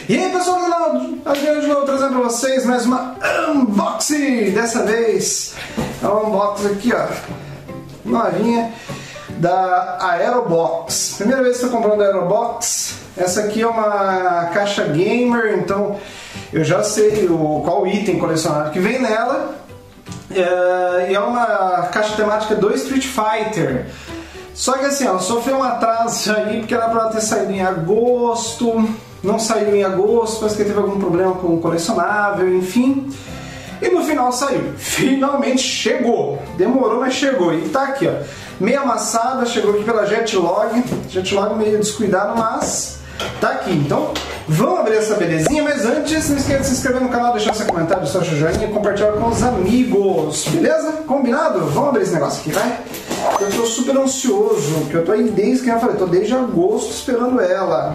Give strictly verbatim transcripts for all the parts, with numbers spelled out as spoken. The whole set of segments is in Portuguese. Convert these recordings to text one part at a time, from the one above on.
E aí pessoal do canal, Adriano de novo trazendo para vocês mais uma unboxing. Dessa vez é uma unboxing aqui, ó, novinha, da Aerobox. Primeira vez que estou comprando a Aerobox. Essa aqui é uma caixa gamer, então eu já sei o, qual item colecionável que vem nela. É, e é uma caixa temática do Street Fighter. Só que assim, ela sofreu um atraso aí, porque era para ter saído em agosto, não saiu em agosto, parece que teve algum problema com o colecionável, enfim. E no final saiu. Finalmente chegou. Demorou, mas chegou. E tá aqui, ó, meio amassada, chegou aqui pela Jetlog. Jetlog meio descuidado, mas tá aqui. Então, vamos abrir essa belezinha, mas antes, não esqueça de se inscrever no canal, deixar seu comentário, seu joinha e compartilhar com os amigos. Beleza? Combinado? Vamos abrir esse negócio aqui, vai? Eu tô super ansioso, porque eu tô aí desde que eu falei, tô desde agosto esperando ela.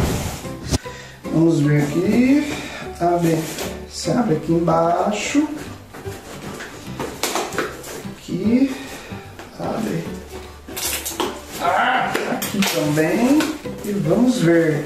Vamos ver aqui. Abre. Você abre aqui embaixo. Aqui. Abre. Ah, aqui também. E vamos ver.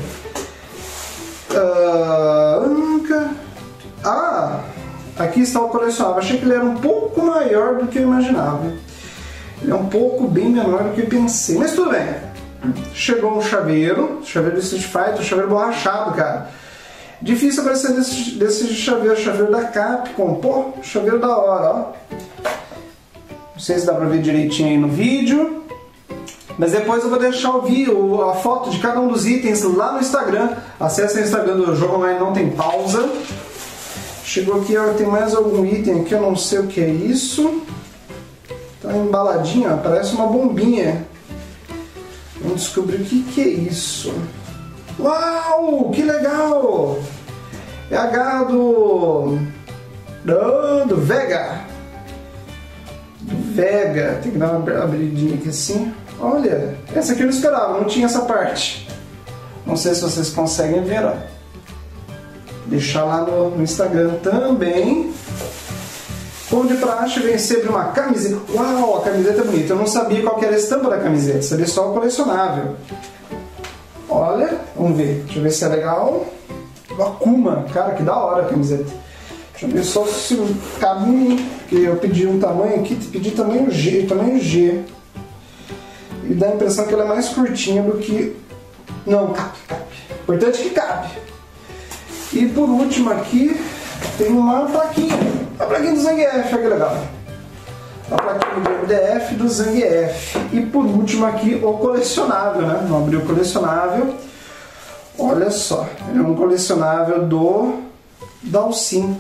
Uh, ah, aqui está o colecionável. Achei que ele era um pouco maior do que eu imaginava. Ele é um pouco bem menor do que eu pensei. Mas tudo bem. Chegou um chaveiro. Chaveiro do Street Fighter. Chaveiro borrachado, cara. Difícil aparecer desse, desse chaveiro. Chaveiro da Capcom. Pô, chaveiro da hora, ó. Não sei se dá pra ver direitinho aí no vídeo. Mas depois eu vou deixar o vídeo, a foto de cada um dos itens lá no Instagram. Acesse o Instagram do Jogo Online Não Tem Pausa. Chegou aqui, ó, tem mais algum item aqui, eu não sei o que é isso. Tá embaladinho, ó, parece uma bombinha. Vamos descobrir o que, que é isso. Uau, que legal! É a garra do... do, do Vega. Do Vega. Tem que dar uma abridinha aqui assim. Olha, essa aqui eu não esperava, não tinha essa parte. Não sei se vocês conseguem ver, ó. Deixar lá no, no Instagram também. Como de praxe, vem sempre uma camiseta. Uau, a camiseta é bonita. Eu não sabia qual que era a estampa da camiseta, sabia só o colecionável. Olha, vamos ver. Deixa eu ver se é legal. O Akuma, cara, que da hora a camiseta. Deixa eu ver só se cabe em mim, porque eu pedi um tamanho aqui, pedi tamanho G, tamanho G. E dá a impressão que ela é mais curtinha do que... Não, cabe, cabe. Importante que cabe. E por último aqui, tem uma plaquinha. A plaquinha do Zangief, olha que legal. A plaquinha do M D F do Zangief. E por último aqui, o colecionável, né? Vamos abrir o colecionável. Olha só, ele é um colecionável do Dhalsim.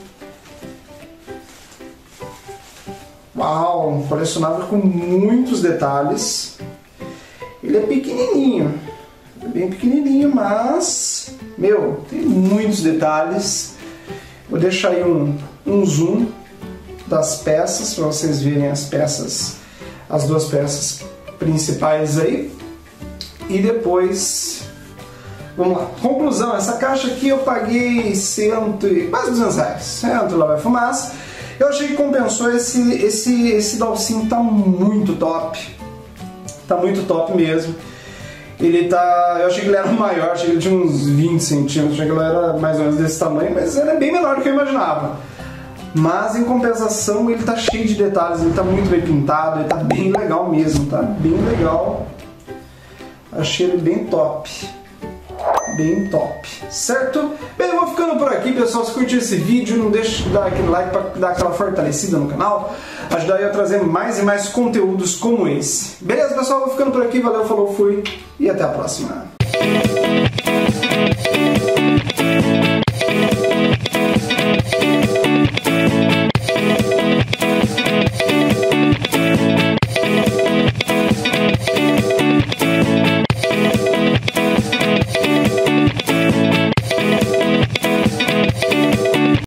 Uau, um colecionável com muitos detalhes. Ele é pequenininho, bem pequenininho, mas, meu, tem muitos detalhes. Vou deixar aí um, um zoom das peças, para vocês verem as peças, as duas peças principais aí. E depois, vamos lá. Conclusão, essa caixa aqui eu paguei cento, quase duzentos reais, cento lá vai fumaça. Eu achei que compensou, esse, esse, esse Dhalsim tá muito top. Tá muito top mesmo. Ele tá... Eu achei que ele era maior, achei que ele tinha uns vinte centímetros, achei que ele era mais ou menos desse tamanho, mas ele é bem menor do que eu imaginava. Mas em compensação ele tá cheio de detalhes, ele tá muito bem pintado, ele tá bem legal mesmo, tá bem legal. Achei ele bem top. Bem top, certo? Bem, eu vou ficando por aqui, pessoal. Se curtiu esse vídeo, não deixe de dar aquele like para dar aquela fortalecida no canal, ajudar eu a trazer mais e mais conteúdos como esse. Beleza, pessoal? Eu vou ficando por aqui. Valeu, falou, fui e até a próxima.